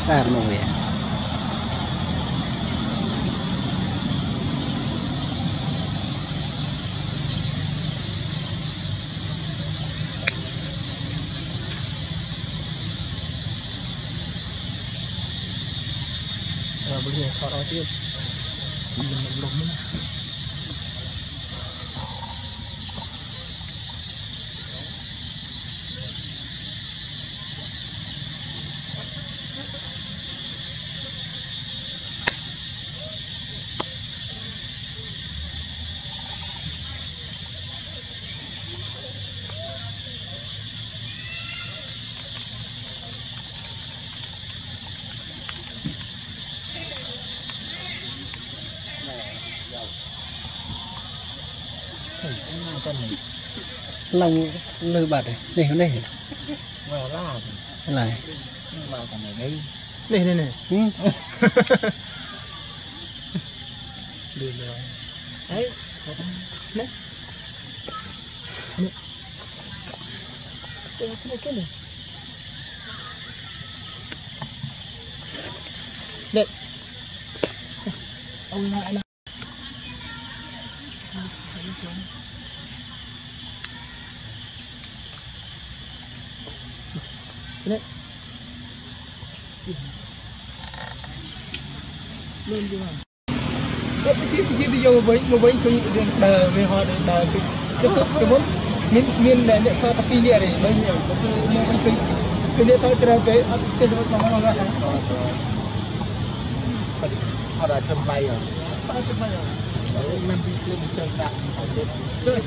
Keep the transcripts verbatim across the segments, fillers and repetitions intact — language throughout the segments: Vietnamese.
xa mùi bây giờ thọ đó tiếp mình mình lùng nữa lòng lư bật này đây hôm nay vào lá này vào cái này đây đây đây này được rồi đấy đấy đây cái cái này đây ông lại là đấy lên chưa đấy cái cái video với một với cái đờ về họ đờ cái cái cái bốn miền miền này để cho tapi dia này bao nhiêu có cái một cái cái dia thôi tra cái cái đó nó nó ra họ đã chấm bay rồi chấm bay rồi đấy mình đi lên chân đạp chơi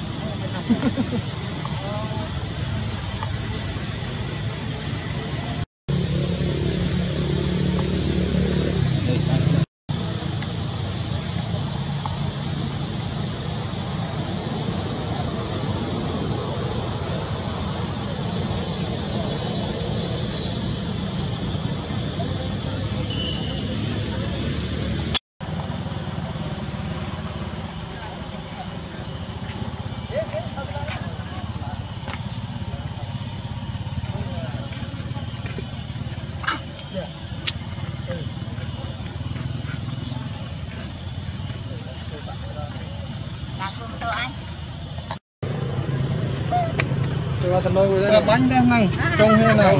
tận nồi rồi đấy bánh đây này trông thế này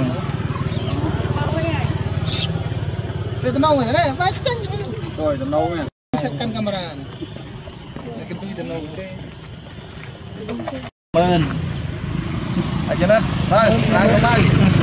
đây tận nồi rồi đấy bánh rồi tận nồi này check kan camera này cái túi tận nồi đây bên ở trên đó đây đây đây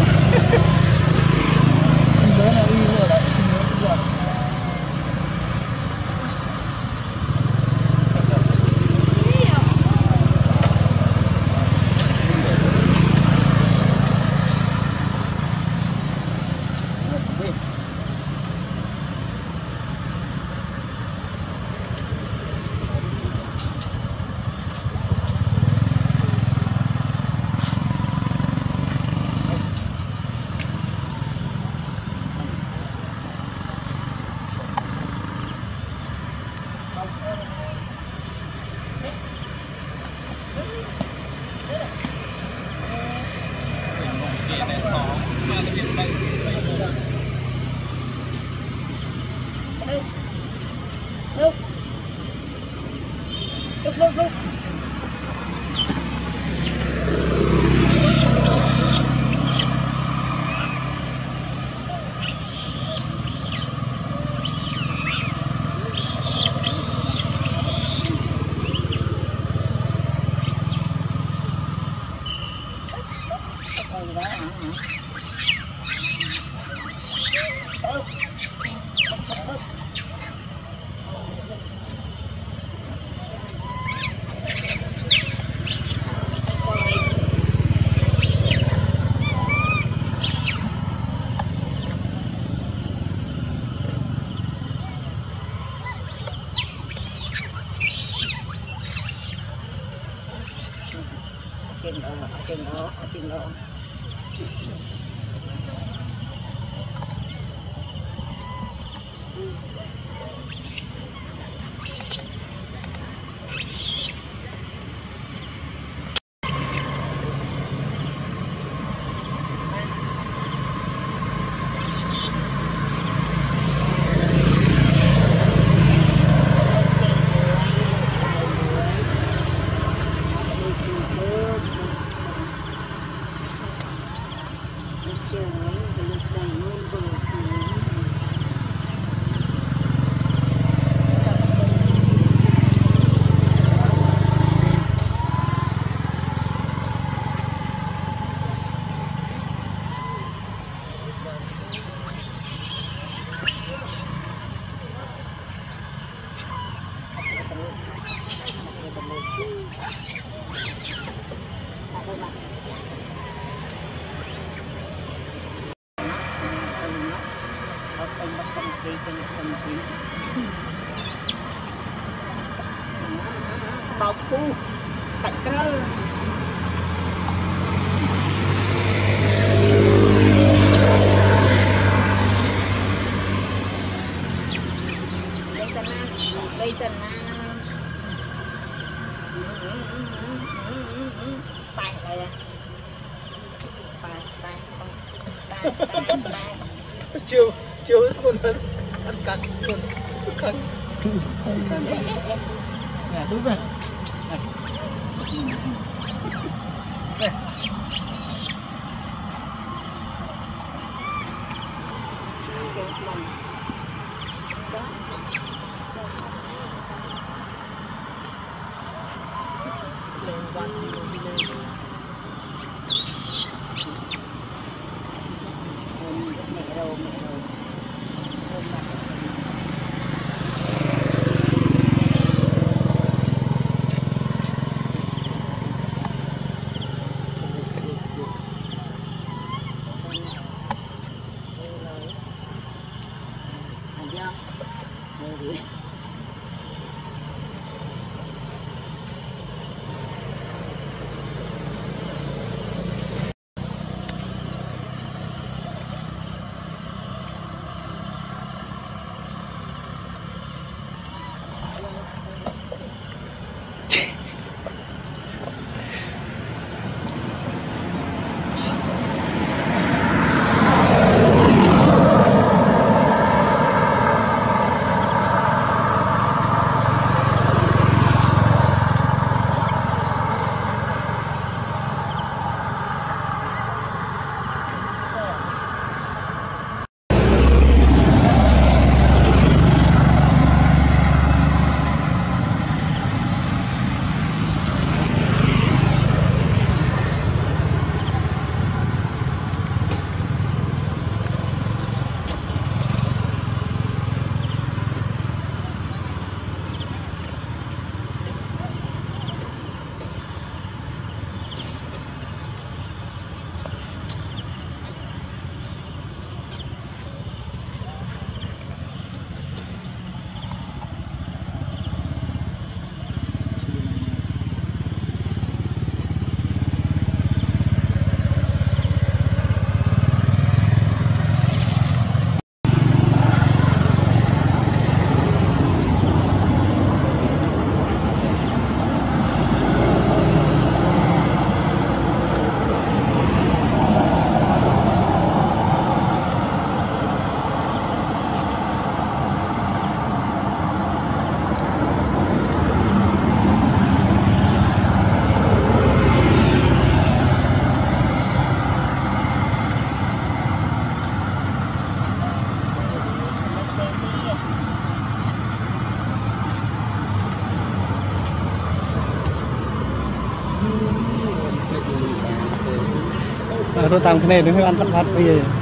Look. Look, look, look. trên đó, ở trên đó, ở trên đó. bọc phu cạnh cơ đây tận na đây tận na tay đây tay tay tay tay tay chiều chiều con ăn ăn cắn con cắn nè đúng rồi nè rồi tạm cái này đừng ăn tắt phát bây giờ